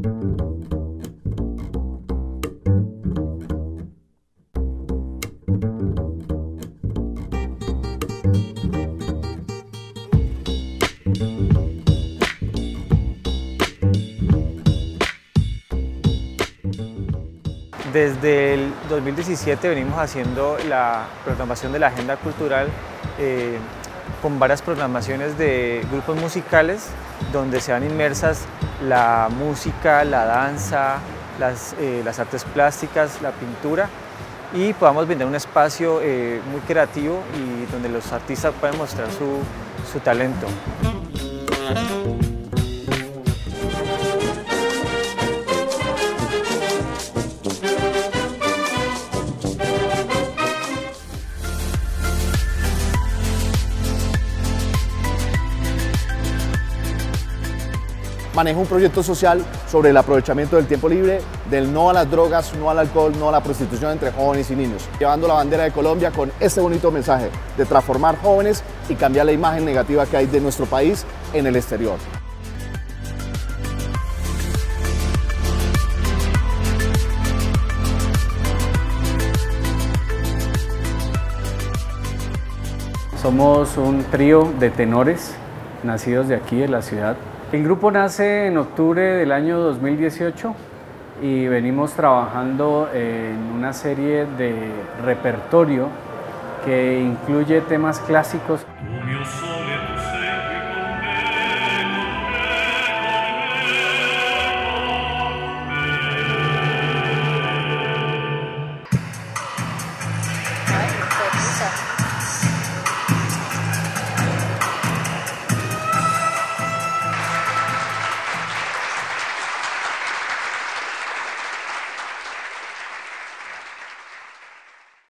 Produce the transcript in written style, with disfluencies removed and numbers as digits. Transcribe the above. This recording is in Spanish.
Desde el 2017 venimos haciendo la programación de la agenda cultural con varias programaciones de grupos musicales donde se van inmersas la música, la danza, las artes plásticas, la pintura y podamos brindar un espacio muy creativo y donde los artistas pueden mostrar su talento. Manejo un proyecto social sobre el aprovechamiento del tiempo libre, del no a las drogas, no al alcohol, no a la prostitución entre jóvenes y niños, llevando la bandera de Colombia con este bonito mensaje de transformar jóvenes y cambiar la imagen negativa que hay de nuestro país en el exterior. Somos un trío de tenores nacidos de aquí, de la ciudad. El grupo nace en octubre del año 2018 y venimos trabajando en una serie de repertorio que incluye temas clásicos.